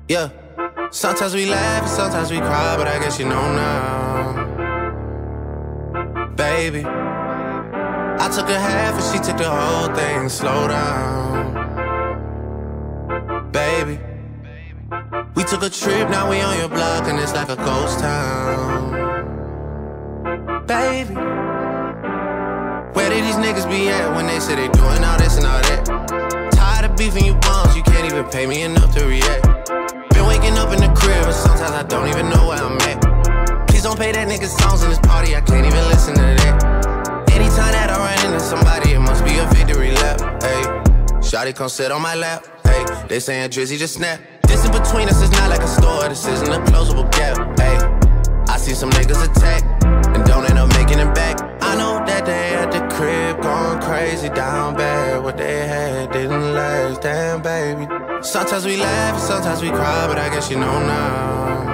Yeah, sometimes we laugh and sometimes we cry, but I guess you know now. Baby, I took a half and she took the whole thing. Slow down. Baby, we took a trip, now we on your block and it's like a ghost town. Baby, where did these niggas be at when they say they doing all this and all that? Tired of beefing you bums, you can't even pay me enough to react. Been waking up in the crib and sometimes I don't even know where I'm at. Please don't play that nigga songs in this party, I can't even listen to that. Anytime that I run into somebody, it must be a victory lap. Hey, shawty come sit on my lap. Hey, they saying Drizzy just snap. This in between us is not like a store, this isn't a closable gap. Hey, I see some niggas attack and don't end up making it back. I know that they at the crib going crazy down bad. What they had didn't last, damn baby. Sometimes we laugh and sometimes we cry, but I guess you know now.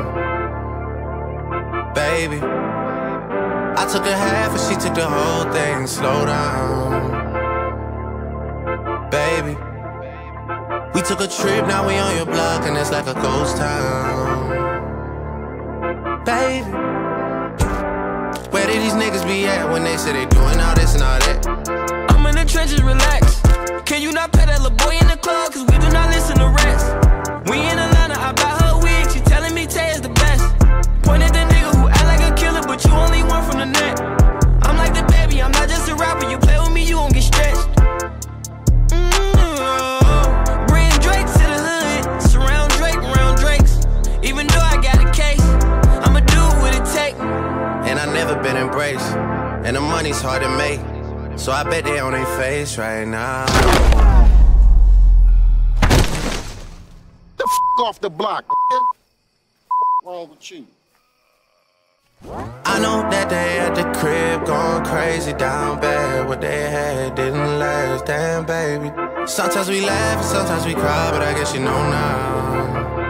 Baby, I took a half and she took the whole thing. Slow down. Baby, we took a trip, now we on your block and it's like a ghost town. Baby, where did these niggas be at when they say they doing all this and all that? I'm in the trenches, relax. Can you not pet that little boy in the club? Cause we do not listen to rest. We in Atlanta, I buy her wig, she telling me Tay is the best. Point at the nigga who act like a killer, but you only one from the net. I'm like the baby, I'm not just a rapper. You play with me, you gon' get stretched. Bring Drake to the hood, surround Drake around Drakes. Even though I got a case, I'ma do what it take. And I never been embraced, and the money's hard to make, so I bet they on their face right now. The f off the block, What's wrong with you? I know that they at the crib going crazy down bad. What they had didn't last, damn baby. Sometimes we laugh and sometimes we cry, but I guess you know now.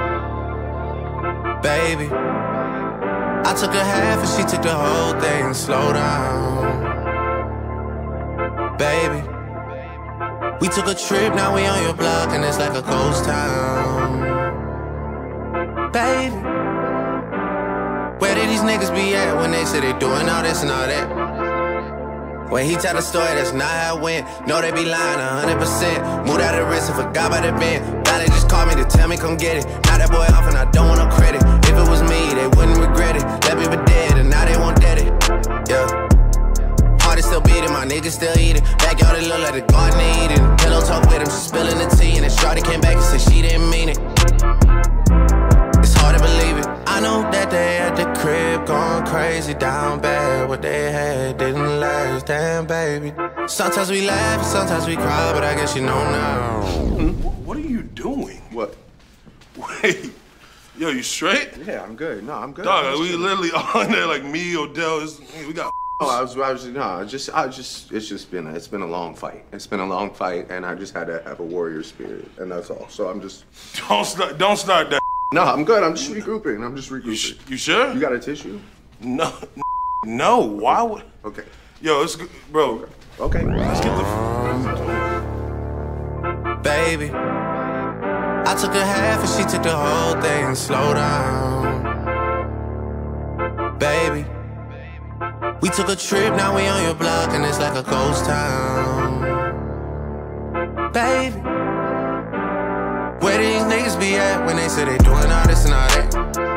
Baby, I took a half and she took the whole thing. Slow down. Baby, we took a trip, now we on your block and it's like a ghost town. Baby, where did these niggas be at when they say they doing all this and all that? When he tell the story, that's not how it went. No, they be lying 100%. Moved out of the wrist and forgot about the bend. Now they just called me to tell me come get it. Now that boy off and I don't want no credit. If it was me, they wouldn't regret it. Left me for dead and now they won't dead it. Yeah. Heart is still beating, my niggas still eating. Backyard it look like the garden they eating. Pillow talk with him, she spilling the tea. And then shawty came back and said she didn't mean it. It's hard to believe it. I know that they at the crib going crazy down bad. What they had didn't last, damn baby. Sometimes we laugh and sometimes we cry, but I guess you know now. What are you doing? What? Wait. Yo, you straight? Yeah, I'm good. No, I'm good. Dog, we literally on there like me, Odell. We got. It's been a long fight. It's been a long fight, and I just had to have a warrior spirit, and that's all. So I'm just. Don't start that. No, I'm good. I'm just regrouping. You sure? You got a tissue? No. Why would? Okay. Yo, let's go, bro. Okay. Let's get the. Baby, I took a half and she took the whole thing. Slow down. Baby, we took a trip, now we on your block and it's like a ghost town. Baby, where these niggas be at when they say they doing all this and all that?